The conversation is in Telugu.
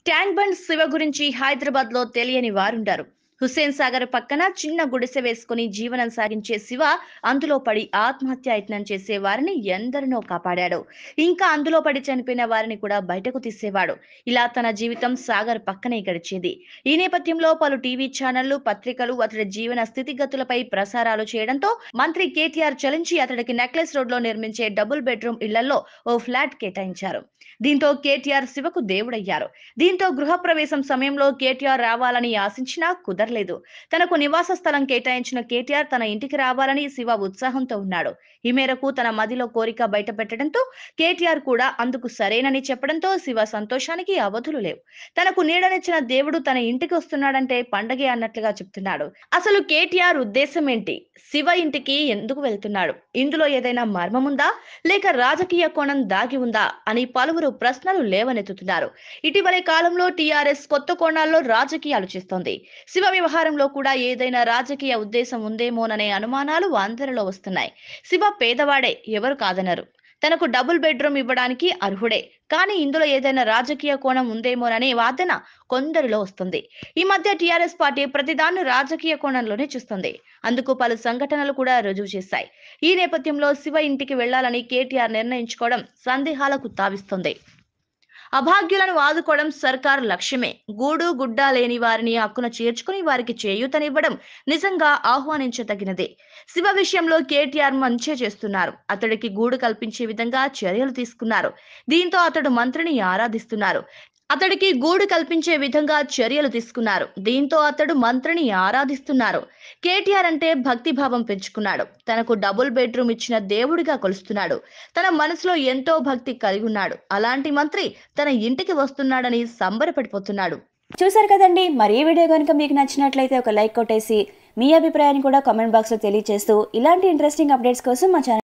ట్యాంక్ బండ్ శివ గురించి హైదరాబాద్ లో తెలియని వారుంటారు. హుస్సేన్ సాగర్ పక్కన చిన్న గుడిసె వేసుకుని జీవనం సాగించే శివ అందులో పడి ఆత్మహత్యాయత్నం చేసే వారిని ఎందరినో కాపాడాడు. ఇంకా అందులో పడి చనిపోయిన వారిని కూడా బయటకు తీసేవాడు. ఇలా తన జీవితం సాగర్ పక్కనే గడిచేది. ఈ నేపథ్యంలో పలు టీవీ ఛానళ్లు, పత్రికలు అతడి జీవన స్థితిగతులపై ప్రసారాలు చేయడంతో మంత్రి కేటీఆర్ చలించి అతడికి నెక్లెస్ రోడ్ లో నిర్మించే డబుల్ బెడ్రూమ్ ఇళ్లలో ఓ ఫ్లాట్ కేటాయించారు. దీంతో కేటీఆర్ శివకు దేవుడయ్యారు. దీంతో గృహప్రవేశం సమయంలో కేటీఆర్ రావాలని ఆశించినా కుదరలేదు. తనకు నివాస స్థలం కేటాయించిన కేటీఆర్ తన ఇంటికి రావాలని శివ ఉత్సాహంతో ఉన్నాడు. ఈ మేరకు తన మదిలో కోరిక బయటపెట్టడంతో కేటీఆర్ కూడా అందుకు సరేనని చెప్పడంతో శివ సంతోషానికి అవధులు లేవు. తనకు నీడనిచ్చిన దేవుడు తన ఇంటికి వస్తున్నాడంటే పండగే అన్నట్లుగా చెప్తున్నాడు. అసలు కేటీఆర్ ఉద్దేశం ఏంటి? శివ ఇంటికి ఎందుకు వెళ్తున్నాడు? ఇందులో ఏదైనా మర్మముందా లేక రాజకీయ కోణం దాగి ఉందా అని పలువురు ప్రశ్నలు లేవనెత్తుతున్నారు. ఇటీవలి కాలంలో టీఆర్ఎస్ కొత్త కోణాల్లో రాజకీయాలు చేస్తోంది. శివ వ్యవహారంలో కూడా ఏదైనా రాజకీయ ఉద్దేశం ఉందేమోననే అనుమానాలు అందరిలో వస్తున్నాయి. శివ పేదవాడే, ఎవరు కాదనరు. తనకు డబుల్ బెడ్రూమ్ ఇవ్వడానికి అర్హుడే. కానీ ఇందులో ఏదైనా రాజకీయ కోణం ఉందేమోననే వాదన కొందరిలో వస్తుంది. ఈ మధ్య టీఆర్ఎస్ పార్టీ ప్రతిదాన్ని రాజకీయ కోణంలోనే చూస్తుంది. అందుకు పలు సంఘటనలు కూడా రుజువు చేశాయి. ఈ నేపథ్యంలో శివ ఇంటికి వెళ్లాలని కేటీఆర్ నిర్ణయించుకోవడం సందేహాలకు తావిస్తుంది. అభాగ్యులను ఆదుకోవడం సర్కారు లక్ష్యమే. గూడు గుడ్డ లేని వారిని హక్కున చేర్చుకుని వారికి చేయూతనివ్వడం నిజంగా ఆహ్వానించదగినదే. శివ విషయంలో కేటీఆర్ మంచే చేస్తున్నారు. అతడికి గూడు కల్పించే విధంగా చర్యలు తీసుకున్నారు. దీంతో అతడు మంత్రిని ఆరాధిస్తున్నారు. కేటీఆర్ అంటే భక్తి భావం పెంచుకున్నాడు. తనకు డబుల్ బెడ్రూమ్ ఇచ్చిన దేవుడిగా కొలుస్తున్నాడు. తన మనసులో ఎంతో భక్తి కలిగి ఉన్నాడు. అలాంటి మంత్రి తన ఇంటికి వస్తున్నాడని సంబరపడిపోతున్నాడు. చూసారు కదండి. మరి ఈ వీడియో కనుక మీకు నచ్చినట్లయితే ఒక లైక్ కొట్టేసి మీ అభిప్రాయాన్ని కూడా కామెంట్ బాక్స్ లో తెలియజేస్తూ ఇలాంటి ఇంట్రెస్టింగ్ అప్డేట్స్ కోసం మా ఛానల్